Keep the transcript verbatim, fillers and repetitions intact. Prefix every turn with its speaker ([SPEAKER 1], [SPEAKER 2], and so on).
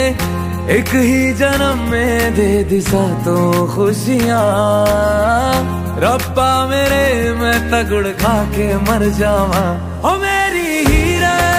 [SPEAKER 1] एक ही जन्म में दे दिशा तो खुशियाँ, रब्बा मेरे मैं तगड़ खा के मर जावा। ओ मेरी ही